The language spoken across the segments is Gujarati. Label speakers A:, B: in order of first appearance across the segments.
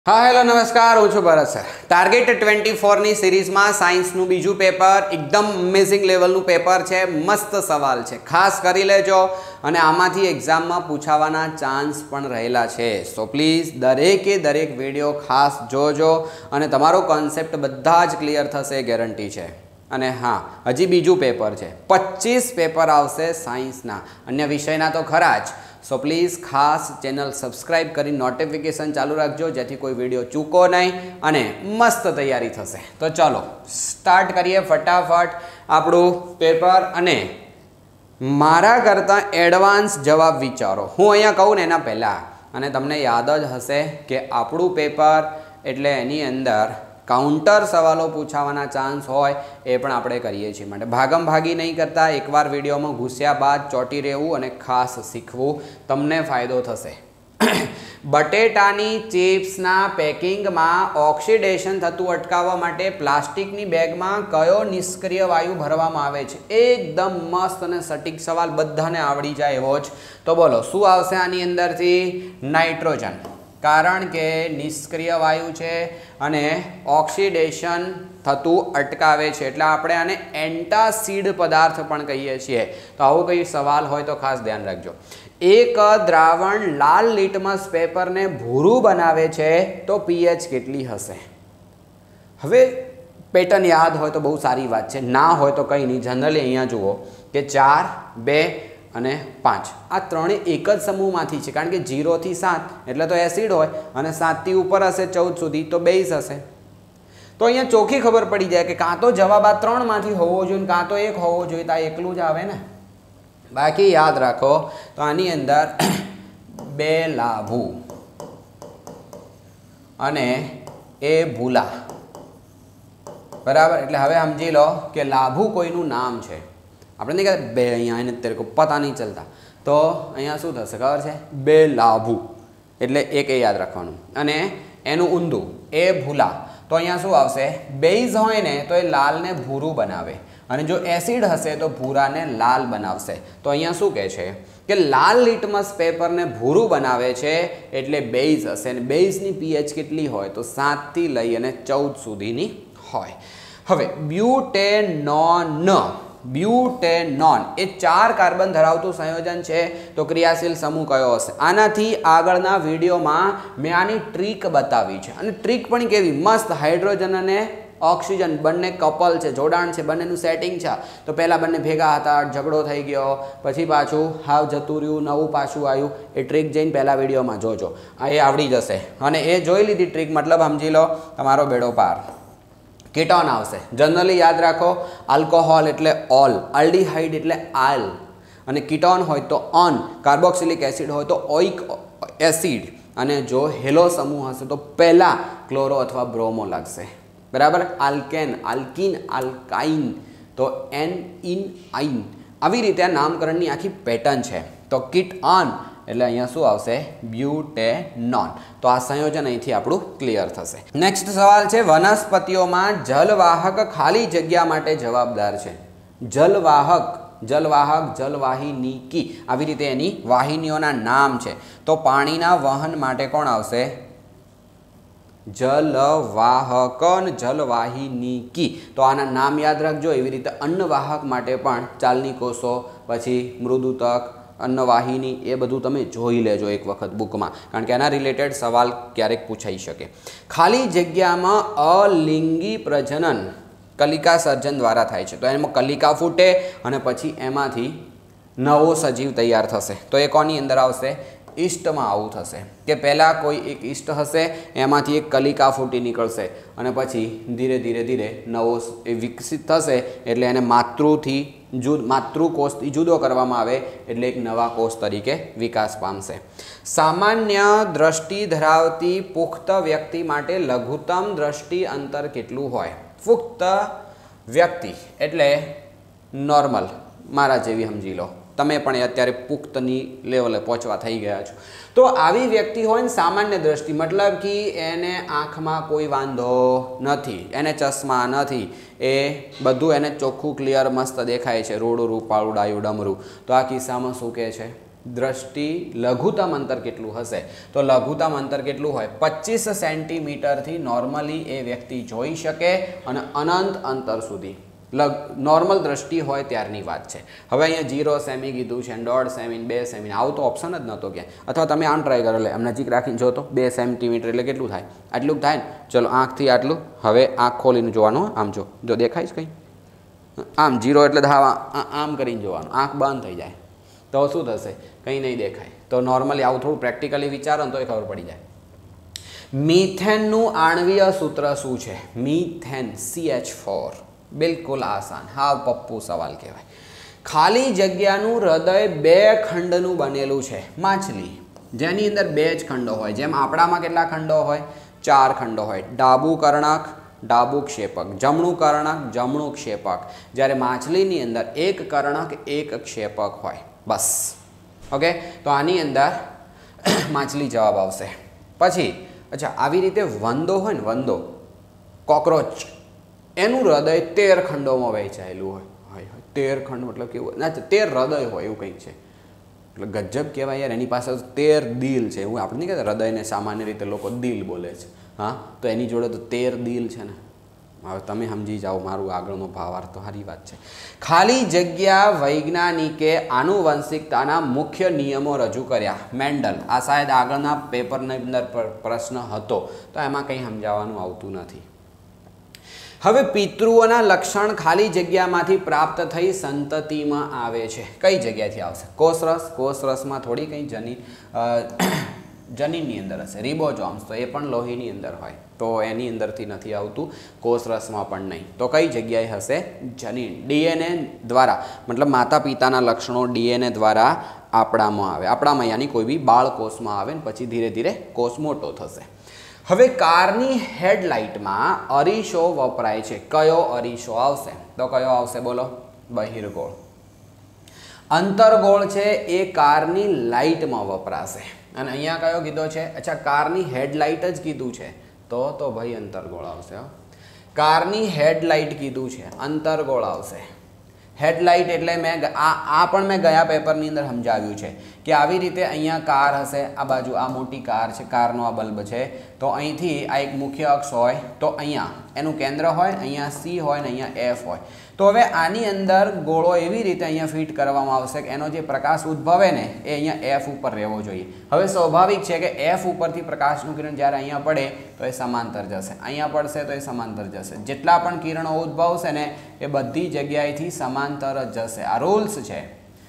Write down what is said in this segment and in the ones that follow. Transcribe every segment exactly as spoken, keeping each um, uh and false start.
A: हाँ हेलो नमस्कार हूँ छू Bharat sir. Target twenty four नी सीरीज में साइंस नु बीजू पेपर एकदम अमेजिंग लेवल नु पेपर है। मस्त सवाल है, खास करी लेजो अने आमांथी एग्जाम में पूछावाना चांस पण रहेला छे। सो प्लीज दरेके दरेक विडियो खास जोजो अने तमारो कॉन्सेप्ट बधा ज क्लियर थशे, गेरंटी है। अने हाँ, हजी बीजू पेपर है, पच्चीस पेपर आवशे साइंसना, अन्य विषयना तो खरा ज। सो प्लीज़ खास चेनल सब्सक्राइब करी नोटिफिकेशन चालू रखजो, जेथी कोई विडियो चूको नहीं अने मस्त तैयारी थशे। तो चलो स्टार्ट करिए फटाफट आपणुं पेपर। अने मारा करता एडवांस जवाब विचारो हूँ अहींया कहूँ ने एना पहला, अने तमने याद ज हशे के आपणुं पेपर एटले एनी अंदर काउंटर सवालों पूछावाना चांस होय ए पण आपणे करीए छीए। माटे भागम भागी नहीं करता, एक बार विडियो में घुस्या बाद चोटी रहेवुं अने खास शीखवुं, तमने फायदो थशे। बटेटानी चिप्सना पेकिंग में ऑक्सिडेशन थतुं अटकाववा माटे प्लास्टिकनी बेग में कयो निष्क्रिय वायु भरवामां आवे छे? एकदम मस्त अने सटीक सवाल, बधाने आवड़ी जाय एवो ज। तो बोलो शुं आवशे आनी अंदरथी? नाइट्रोजन, कारण के निष्क्रिय वायु है अने ऑक्सिडेशन थतुं अटकावे छे एटले आपणे आने एंटासीड पदार्थ पण कहीए छीए। तो आवुं कोई सवाल होय तो खास ध्यान रखजो। एक द्रावण लाल लिटमस पेपर ने भूरू बनावे छे तो पीएच केटली हशे? हवे पेटर्न याद होय तो बहु सारी बात है, ना होय तो कई नहीं। जनरली अहींया जुओ के चार बे अने पांच आ त्रणेय एक ज समूहमांथी छे, कारण के जीरो थी सात एटले तो एसिड होय अने सात थी उपर हशे चौदह सुधी तो बेस हशे। तो अहींया चोखी खबर पड़ी जाए कि कां तो जवाब आ त्रण मांथी होवो जोईए कां तो एक होवो जोईए, तो आ एकलुं ज आवे ने। बाकी याद राखो तो आनी अंदर बे लाभू अने ए भूला, बराबर। एटले हवे समजी लो कि लाभू कोईनुं नाम छे, આપણે નહીં કહેતા બે અહીંયા એને તેરે को पता नहीं चलता, तो અહીંયા શું થશે ખબર છે? બે લાભુ એટલે એક એ યાદ રાખવાનું અને એનું ઊંધું એ ભૂલા। તો અહીંયા શું આવશે? બેઝ હોય ને તો એ લાલને ભૂરું બનાવે અને જો એસિડ હશે તો ભૂરાને લાલ બનાવશે। તો અહીંયા શું કહે છે કે લાલ લિટમસ પેપરને ભૂરું બનાવે છે એટલે બેઝ હશે અને બેઝની પીએચ કેટલી હોય? તો સાત થી લઈ અને ચૌદ સુધીની હોય। હવે બ્યુટેનોન, ब्यूटेनॉन ए चार कार्बन धरावतुं संयोजन है, तो क्रियाशील समूह कयो हशे? आनाथी आगळना विडियो में मैं आनी ट्रीक बतावी छे अने ट्रीक पण केवी मस्त। हाइड्रोजन अने ऑक्सीजन बंने कपल है, जोडाण है, बंनेनुं सेटिंग है। तो पहला बंने भेगा हता, झगड़ो थई गयो, पछी पाछुं हाव जतुं रह्युं, नवुं पाछुं आव्युं। ए ट्रीक जईने पहला विडियो में जोजो, आ ए आवड़ी जशे अने ए जोई लीधी ट्रीक, मतलब समजी लो तमारो बेड़ो पार। कीटोन आवशे, जनरली याद राखो आल्कोहोल एटले ऑल, आल्डिहाइड एटले आल अने कीटोन होय तो ऑन, कार्बोक्सिलिक एसिड होय तो ओइक एसिड अने जो हेलो समूह हशे तो पहला क्लोरो अथवा ब्रोमो लागशे, बराबर। आल्केन, आल्कीन, आल्काइन तो एन इन आइन। आवी रीते नामकरणनी आखी पेटर्न है। तो कीटोन એટલે અહીંયા શું આવશે? ब्यूटेनॉन। तो आ संयोजन અહીંથી આપણું ક્લિયર થશે। નેક્સ્ટ સવાલ છે, વનસ્પતિઓમાં જલવાહક ખાલી જગ્યા માટે જવાબદાર છે। જલવાહક, જલવાહક, જલવાહિનીકી, આવી રીતે એની વાહિનીઓના નામ છે। તો પાણીના વહન માટે કોણ આવશે? जलवाहक, जलवाहिनीकी। तो आना नाम याद रखजो। एवी रीते अन्नवाहक माटे पण चालनी कोषो, पछी मृदुतक, अन्नवाहिनी, ए बधुं तमे जोई लेजो एक वखत बुक में, कारण के एना रिलेटेड सवाल क्यारेक पूछाई शके। खाली जग्या में अलिंगी प्रजनन कलिका सर्जन द्वारा थाय छे। तो एमां कलिका फूटे अने पछी एमांथी नवो सजीव तैयार थशे। तो ए कोनी अंदर आवशे? ईस्ट में आवुं थशे कि पहला कोई एक ईस्ट हशे, एमांथी एक कलिका फूटी निकळशे अने पछी धीरे धीरे धीरे नवो विकसित थशे एटले एने मातृथी जुद मातृकोषथी जुदो करवामां आवे एटले एक नवा कोष तरीके विकास पामशे। सामान्य दृष्टि धरावती पुख्त व्यक्ति माटे लघुत्तम दृष्टि अंतर केटलुं होय? पुख्त व्यक्ति एटले नॉर्मल, मारा जेवी समजी लो, तमे पण अत्यारे पुख्तनी लेवले पहोंचवा थई गया छो। तो आवी व्यक्ति होय सामान्य दृष्टि, मतलब कि एने आँखमां कोई वांधो नथी, एने चश्मा नथी, ए बधुं एने चोख्खुं क्लियर मस्त देखाय छे, रोडुं रूपाळुं डायुं डमरूं। तो आ किस्सामां शुं कहे छे? દ્રષ્ટિ લઘુત્તમ અંતર કેટલું હશે? તો લઘુત્તમ અંતર કેટલું હોય? પચીસ સેન્ટીમીટરથી નોર્મલી એ વ્યક્તિ જોઈ શકે અને અનંત અંતર સુધી લગ નોર્મલ દ્રષ્ટિ હોય ત્યારની વાત છે. હવે અહીંયા જીરો સેમી કીધું છે, દોઢ સેમી, બે સેમી, આવું તો ઓપ્શન જ નહોતો ક્યાંય. અથવા તમે આમ ટ્રાય કરો, એટલે આમ નજીક રાખીને જો તો બે સેન્ટીમીટર એટલે કેટલું થાય? આટલું થાય ને. ચલો આંખથી આટલું. હવે આંખ ખોલીને જોવાનું. આમ જો, જો દેખાય છે કંઈ? આમ જીરો એટલે ધાવા આમ કરીને જોવાનું, આંખ બંધ થઈ જાય તો શું થશે? કંઈ નહીં દેખાય. તો નોર્મલી આવું થોડું પ્રેક્ટિકલી વિચારો ને તો એ ખબર પડી જાય. મિથેનનું આણ્વીય સૂત્ર શું છે? Methane, C H four. બિલકુલ આસાન, હા પપ્પુ સવાલ કહેવાય. ખાલી જગ્યાનું હૃદય બે ખંડનું બનેલું છે. માછલી, જેની અંદર બે જ ખંડો હોય. જેમ આપણામાં કેટલા ખંડો હોય? ચાર ખંડો હોય. ડાબું કર્ણક, ડાબું ક્ષેપક, જમણું કર્ણક, જમણું ક્ષેપક. જ્યારે માછલીની અંદર એક કર્ણક, એક ક્ષેપક હોય. બસ. ઓકે, તો આની અંદર માછલી જવાબ આવશે. પછી અચ્છા, આવી રીતે વંદો હોય ને, વંદો, કોકરોચ, એનું હૃદય તેર ખંડોમાં વહેંચાયેલું હોય. હોય હોય તેર ખંડ મતલબ કેવું? ના, તેર હૃદય હોય એવું કંઈક છે. એટલે ગજબ કહેવાય યાર. એની પાસે તેર દિલ છે. એવું આપણે નહીં કહેતા હૃદયને સામાન્ય રીતે લોકો દિલ બોલે છે. હા, તો એની જોડે તો તેર દિલ છે ને. હવે તમે સમજી જાઓ મારું આગળનો ભાવાર્થ. તો સારી વાત છે. ખાલી જગ્યા વૈજ્ઞાનિકે આનુવંશિકતાના મુખ્ય નિયમો રજૂ કર્યા. મેન્ડલ. આ શાયદ આગળના પેપરની અંદર પ્રશ્ન હતો, તો એમાં કંઈ સમજાવવાનું આવતું નથી. હવે પિતૃઓના લક્ષણ ખાલી જગ્યામાંથી પ્રાપ્ત થઈ સંતતિમાં આવે છે. કઈ જગ્યાથી આવશે? કોષરસ. કોષરસમાં થોડી કંઈ જનીન જનીનની અંદર હશે. રિબોઝોમ્સ, તો એ પણ લોહીની અંદર હોય, તો એની અંદરથી નથી આવતું. કોષરસમાં પણ નહીં. તો કઈ જગ્યાએ હશે? જનીન. ડીએનએ દ્વારા, મતલબ માતા પિતાના લક્ષણો ડીએનએ દ્વારા આપણામાં આવે. આપણામાં યાની કોઈ બી બાળકોષમાં આવે ને પછી ધીરે ધીરે કોષ મોટો થશે. હવે કારની હેડલાઇટમાં અરીસો વપરાય છે. કયો અરીસો આવશે? તો કયો આવશે બોલો? બહિર્ગોળ. અંતર્ગોળ છે એ કારની લાઇટમાં વપરાશે. અને અહીંયા કયો કીધો છે? અચ્છા, કારની હેડલાઇટ જ કીધું છે, તો તો ભાઈ અંતર્ગોળ આવશે. કારની હેડલાઇટ કીધું છે, અંતર્ગોળ આવશે. હેડલાઇટ એટલે મેં આ આ પણ મેં ગયા પેપરની અંદર સમજાવ્યું છે કે આવી રીતે અહીંયા કાર હશે. આ બાજુ આ મોટી કાર છે, કારનો આ બલ્બ છે. તો અહીંથી આ એક મુખ્ય અક્ષ હોય, તો અહીંયા એનું કેન્દ્ર હોય, અહીંયા સી હોય ને અહીંયા એફ હોય. તો હવે આની અંદર ગોળો એવી રીતે અહીંયા ફિટ કરવામાં આવશે કે એનો જે પ્રકાશ ઉદ્ભવે ને એ અહીંયા એફ ઉપર રહેવો જોઈએ. હવે સ્વાભાવિક છે કે એફ ઉપરથી પ્રકાશનું કિરણ જ્યારે અહીંયા પડે તો એ સમાંતર જશે, અહીંયા પડશે તો એ સમાંતર જશે. જેટલા પણ કિરણો ઉદ્ભવશે ને એ બધી જગ્યાએથી સમાંતર જ જશે. આ રૂલ્સ છે.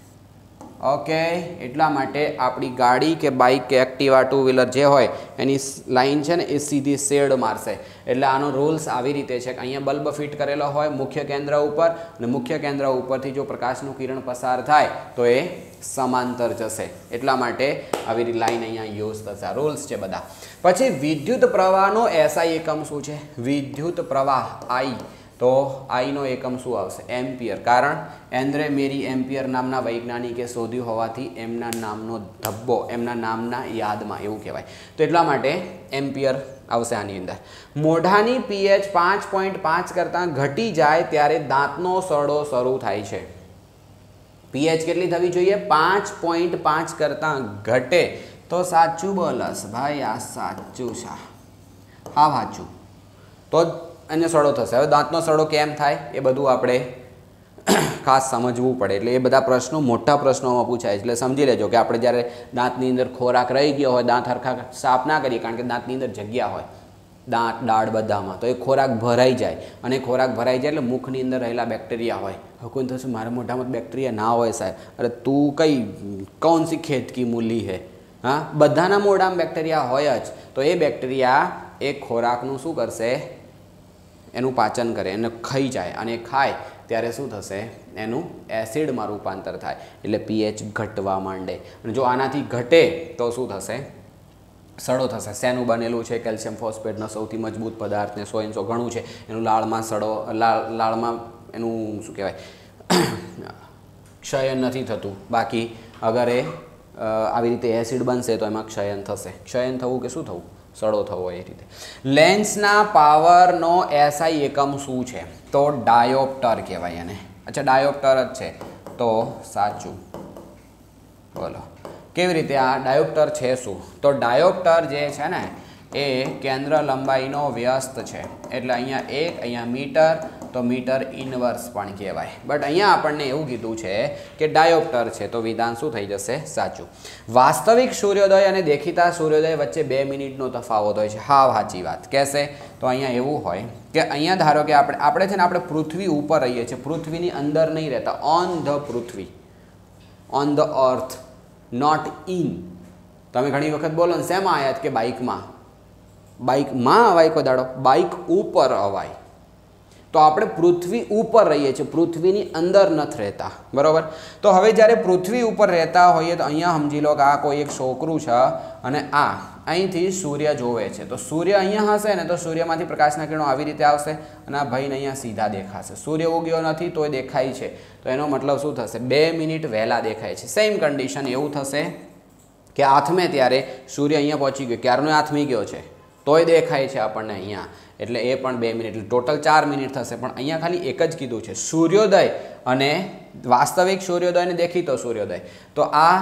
A: ઓકે, એટલા માટે આપણી ગાડી કે બાઇક કે એક્ટિવા ટુ વ્હીલર જે હોય એની લાઇન છે ને એ સીધી શેડ મારશે. એટલે આનો રૂલ્સ આવી રીતે છે કે અહીંયા બલ્બ ફિટ કરેલો હોય મુખ્ય કેન્દ્ર ઉપર, અને મુખ્ય કેન્દ્ર ઉપરથી જો પ્રકાશનું કિરણ પસાર થાય તો એ સમાંતર જશે. એટલા માટે આવી લાઇન અહીંયા યુઝ થશે. આ રૂલ્સ છે બધા. પછી વિદ્યુત પ્રવાહનો એસઆઈ એકમ શું છે? વિદ્યુત પ્રવાહ આઈ, તો આઈનો એકમ શું આવશે? એમ્પિયર. કારણ એન્દ્રે મેરી એમ્પિયર નામના વૈજ્ઞાનિકે શોધ્યું હોવાથી એમના નામનો ધબ્બો એમના નામના યાદમાં એવું કહેવાય. તો એટલા માટે એમ્પિયર આવશે આની અંદર. મોઢાની પીએચ પાંચ પોઈન્ટ પાંચ કરતાં ઘટી જાય ત્યારે દાંતનો સડો શરૂ થાય છે. પીએચ કેટલી થવી જોઈએ? પાંચ પોઈન્ટ પાંચ કરતાં ઘટે તો સાચું બોલસ ભાઈ, આ સાચું છે. હા સાચું, તો જ એને સડો થશે. હવે દાંતનો સડો કેમ થાય એ બધું આપણે ખાસ સમજવું પડે. એટલે એ બધા પ્રશ્નો મોટા પ્રશ્નોમાં પૂછાય. એટલે સમજી લેજો કે આપણે જ્યારે દાંતની અંદર ખોરાક રહી ગયો હોય, દાંત હરખા સાફ ના કરીએ કારણ કે દાંતની અંદર જગ્યા હોય, દાંત દાળ બધામાં, તો એ ખોરાક ભરાઈ જાય. અને ખોરાક ભરાઈ જાય એટલે મુખની અંદર રહેલા બેક્ટેરિયા હોય. હવે કોઈ થશે મારા મોઢામાં બેક્ટેરિયા ના હોય સાહેબ. અરે તું કઈ કૌન સી ખેત કી મૂલી હે? હા, બધાના મોઢામાં બેક્ટેરિયા હોય જ. તો એ બેક્ટેરિયા એ ખોરાકનું શું કરશે? એનું પાચન કરે, એને ખાઈ જાય. અને ખાય ત્યારે શું થશે? એનું એસિડમાં રૂપાંતર થાય. એટલે પીએચ ઘટવા માંડે. અને જો આનાથી ઘટે તો શું થશે? સડો થશે. શેનું બનેલું છે? કેલ્શિયમ ફોસ્ફેટનો સૌથી મજબૂત પદાર્થ ને સો ઇંચો ઘણું છે. એનું લાળમાં સડો લાળ લાળમાં એનું શું કહેવાય? ક્ષયન નથી થતું. બાકી અગર એ આવી રીતે એસિડ બનશે તો એમાં ક્ષયન થશે. ક્ષયન થવું કે શું થવું? સડો થવો. એ રીતે લેન્સના પાવરનો એસઆઈ એકમ શું છે? તો ડાયોપ્ટર કહેવાય એને. અચ્છા, ડાયોપ્ટર જ છે, તો સાચું બોલો. કેવી રીતે આ ડાયોપ્ટર છે શું? તો ડાયોપ્ટર જે છે ને એ કેન્દ્ર લંબાઈનો વ્યસ્ત છે, એટલે અહીંયા એક, અહીંયા મીટર, તો મીટર ઇનવર્સ પણ કહેવાય. બટ અહીંયા આપણને એવું કીધું છે કે ડાયોપ્ટર છે, તો વિધાન શું થઈ જશે? સાચું. વાસ્તવિક સૂર્યોદય અને દેખીતા સૂર્યોદય વચ્ચે બે મિનિટનો તફાવત હોય છે. હા, સાચી વાત કહેશે. તો અહીંયા એવું હોય કે અહીંયા ધારો કે આપણે આપણે છે ને આપણે પૃથ્વી ઉપર રહીએ છીએ, પૃથ્વીની અંદર નહીં રહેતા, on the Prithvi, on the earth, not in. તમે ઘણી વખત બોલો ને શેમાં આયાત કે બાઇકમાં, બાઇકમાં અવાય કોઈ દાડો, બાઇક ઉપર અવાય. તો આપણે પૃથ્વી ઉપર રહીએ છીએ, પૃથ્વીની અંદર નથી રહેતા, બરાબર. તો હવે જ્યારે પૃથ્વી ઉપર રહેતા હોઈએ તો અહીંયા સમજી લો કે આ કોઈ એક છોકરું છે અને આ અહીંથી સૂર્ય જોવે છે. તો સૂર્ય અહીંયા હશે ને તો સૂર્યમાંથી પ્રકાશના કિરણો આવી રીતે આવશે અને આ ભાઈને અહીંયા સીધા દેખાશે. સૂર્ય ઉગ્યો નથી તોય દેખાય છે, તો એનો મતલબ શું થશે? બે મિનિટ વહેલા દેખાય છે. સેમ કન્ડિશન એવું થશે કે આથમે ત્યારે સૂર્ય અહીંયા પહોંચી ગયો, ક્યારનો આથમી ગયો છે તોય દેખાય છે આપણને અહીંયા, એટલે એ પણ બે મિનિટ, એટલે ટોટલ ચાર મિનિટ થશે. પણ અહીંયા ખાલી એક જ કીધું છે, સૂર્યોદય અને વાસ્તવિક સૂર્યોદય અને દેખીતો સૂર્યોદય. તો આ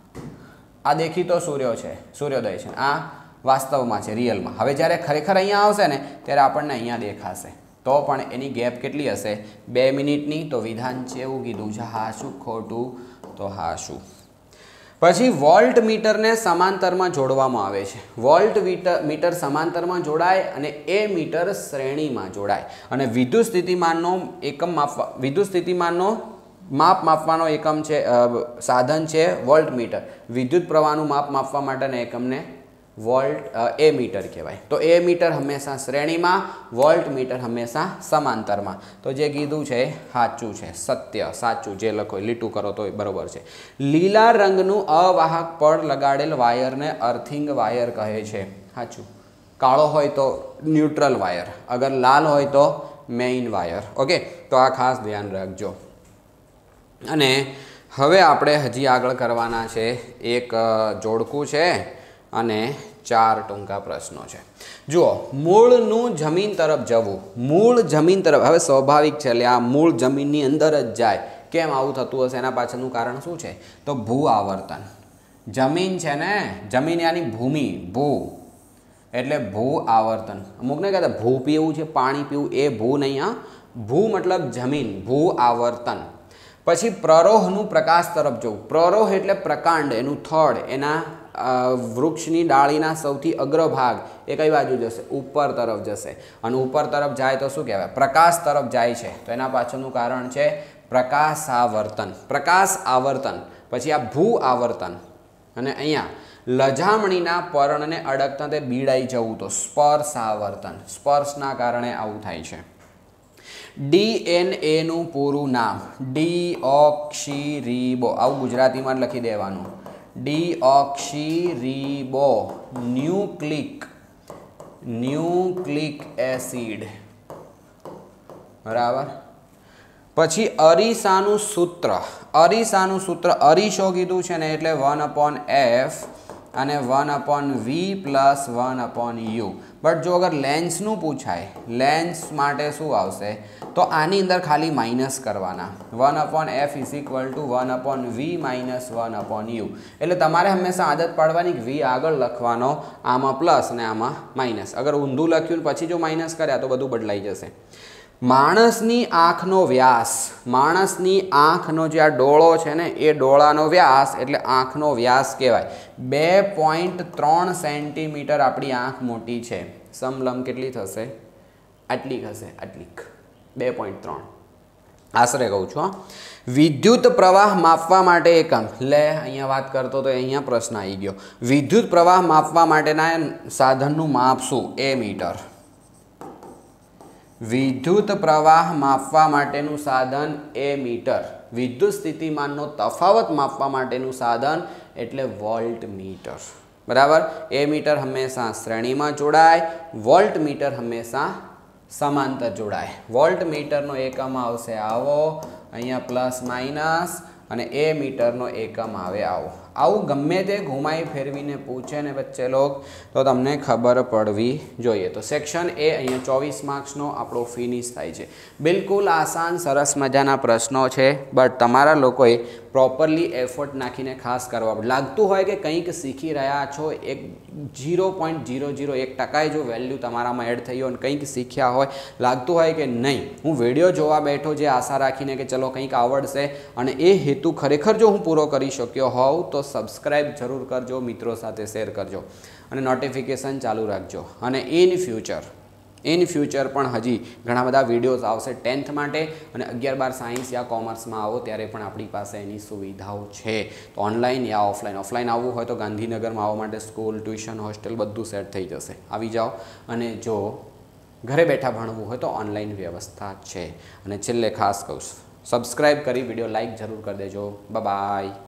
A: આ દેખીતો સૂર્યો છે, સૂર્યોદય છે, આ વાસ્તવમાં છે, રિયલમાં. હવે જ્યારે ખરેખર અહીંયા આવશે ને ત્યારે આપણને અહીંયા દેખાશે, તો પણ એની ગેપ કેટલી હશે? બે મિનિટની. તો વિધાન છે એવું કીધું છે. હા શું ખોટું? તો હા શું. પછી વોલ્ટ મીટરને સમાંતરમાં જોડવામાં આવે છે. વોલ્ટ મીટર મીટર સમાંતરમાં જોડાય અને એ મીટર શ્રેણીમાં જોડાય અને વિદ્યુત સ્થિતિમાનનો એકમ માપવા વિદ્યુત સ્થિતિમાનનો માપ માપવાનો એકમ છે, સાધન છે વોલ્ટ મીટર. વિદ્યુત પ્રવાહનું માપ માપવા માટેના એકમને વોલ્ટ એ મીટર કહેવાય. તો એ મીટર હંમેશા શ્રેણીમાં, વોલ્ટ મીટર હંમેશા સમાંતરમાં. તો જે કીધું છે સાચું છે, સત્ય, સાચું. જે લખો લીટું કરો તો બરોબર છે. લીલા રંગનું અવાહક પડ લગાડેલ વાયરને અર્થિંગ વાયર કહે છે. સાચું. કાળો હોય તો ન્યુટ્રલ વાયર, અગર લાલ હોય તો મેઇન વાયર. ઓકે, તો આ ખાસ ધ્યાન રાખજો. અને હવે આપણે હજી આગળ કરવાના છે, એક જોડકું છે અને ચાર ટૂંકા પ્રશ્નો છે. જુઓ, મૂળનું જમીન તરફ જવું. મૂળ જમીન તરફ, હવે સ્વાભાવિક છે, એટલે આ મૂળ જમીનની અંદર જ જાય. કેમ આવું થતું હશે? એના પાછળનું કારણ શું છે? તો ભૂ આવર્તન. જમીન છે ને, જમીન યાની ભૂમિ, ભૂ એટલે ભૂ આવર્તન. અમુકને કહેતા ભૂ પીવું છે, પાણી પીવું, એ ભૂ નહીં. હા, ભૂ મતલબ જમીન, ભૂ આવર્તન. પછી પ્રરોહનું પ્રકાશ તરફ જવું. પ્રરોહ એટલે પ્રકાંડ, એનું થડ, એના વૃક્ષની ડાળીના સૌથી અગ્રભાગ એ કઈ બાજુ જશે? ઉપર તરફ જશે. અને ઉપર તરફ જાય તો શું કહેવાય? પ્રકાશ તરફ જાય છે, તો એના પાછળનું કારણ છે પ્રકાશ આવર્તન. પ્રકાશ આવર્તન. પછી આ ભૂ આવર્તન. અને અહીંયા લજામણીના પર્ણને અડકતા તે બીડાઈ જવું, તો સ્પર્શ આવર્તન. સ્પર્શના કારણે આવું થાય છે. ડીએનએનું પૂરું નામ ડીઓક્સીરીબો. આવું ગુજરાતીમાં લખી દેવાનું. ડીઓક્સીરીબો ન્યુક્લિક ન્યુક્લિક એસિડ, બરાબર. પછી અરીસાનું સૂત્ર. અરીસાનું સૂત્ર, અરીસો કીધું છે ને એટલે વન અપોન એફ અને one upon V plus one upon U. But જો અગર લેન્સનું પૂછાય, લેન્સ માટે શું આવશે? તો આની અંદર ખાલી માઇનસ કરવાના. One upon F is equal to one upon V minus one upon U. એટલે તમારે હંમેશા આદત પાડવાની કે વી આગળ લખવાનો, આમાં પ્લસ ને આમાં માઇનસ. અગર ઊંધું લખ્યું પછી જો માઇનસ કર્યા તો બધું બદલાઈ જશે. માણસની આંખનો વ્યાસ. માણસની આંખનો જે આ ડોળો છે ને એ ડોળાનો વ્યાસ એટલે આંખનો વ્યાસ કહેવાય. બે પોઈન્ટ ત્રણ સેન્ટીમીટર આપણી આંખ મોટી છે. સમલંબ કેટલી થશે? આટલી થશે, આટલીક. બે પોઈન્ટ ત્રણ આશરે કહું છું. હા, વિદ્યુત પ્રવાહ માપવા માટે એકમ. લે અહીંયા વાત કરતો તો અહીંયા પ્રશ્ન આવી ગયો. વિદ્યુત પ્રવાહ માપવા માટેના સાધનનું માપ શું? Ammeter. વિદ્યુત પ્રવાહ માપવા માટેનું સાધન એ મીટર. વિદ્યુત સ્થિતિમાનનો તફાવત માપવા માટેનું સાધન એટલે વોલ્ટ મીટર, બરાબર. એ મીટર હંમેશા શ્રેણીમાં જોડાય, વોલ્ટ મીટર હંમેશા સમાંતર જોડાય. વોલ્ટ મીટરનો એકમ આવશે આવો, અહીંયા પ્લસ માઇનસ, અને એ મીટરનો એકમ આવે આવો. આવું ગમે તે ઘુમાઈ ફેરવીને પૂછે ને બચ્ચે લોગ તો તમને ખબર પડવી જોઈએ. તો સેક્શન એ અહીંયા ચોવીસ માર્ક્સનો આપણો ફિનિશ થાય છે. બિલકુલ આસાન સરસ મજાના પ્રશ્નો છે, બટ તમારા લોકોએ પ્રોપરલી એફર્ટ નાખીને ખાસ કરવા પડે. લાગતું હોય કે કંઈક શીખી રહ્યા છો, એક ઝીરો પોઈન્ટ ઝીરો ઝીરો એક ટકાએ જો વેલ્યુ તમારામાં એડ થઈ હોય અને કંઈક શીખ્યા હોય, લાગતું હોય કે નહીં હું વિડીયો જોવા બેઠો જે આશા રાખીને કે ચલો કંઈક આવડશે અને એ હેતુ ખરેખર જો હું પૂરો કરી શક્યો હોઉં તો સબસ્ક્રાઈબ જરૂર કરજો, મિત્રો સાથે શેર કરજો અને નોટિફિકેશન ચાલુ રાખજો. અને ઇન ફ્યુચર ઇન ફ્યુચર પણ હજી ઘણા બધા વિડીયોઝ આવશે ટેન્થ માટે, અને અગિયાર બાર સાયન્સ યા કોમર્સમાં આવો ત્યારે પણ આપણી પાસે એની સુવિધાઓ છે. તો ઓનલાઈન યા ઓફલાઈન ઓફલાઈન આવવું હોય તો ગાંધીનગરમાં આવવા માટે સ્કૂલ, ટ્યુશન, હોસ્ટેલ બધું સેટ થઈ જશે. આવી જાઓ. અને જો ઘરે બેઠા ભણવું હોય તો ઓનલાઈન વ્યવસ્થા છે. અને છેલ્લે ખાસ કહું, સબસ્ક્રાઈબ કરી વિડીયો લાઈક જરૂર કરી દેજો. બાય.